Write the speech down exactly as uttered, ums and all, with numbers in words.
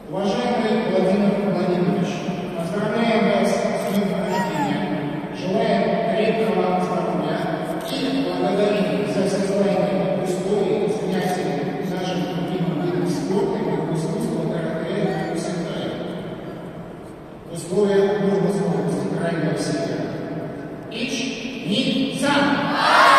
Уважаемый Владимир Владимирович, поздравляем вас с днем рождения, желаем крепкого здоровья и благодарим за создание условий занятий нашим любимым видом спорта и искусства карате Усентай. Условия нужно скорости крайнего силы. Ич, ни, сам!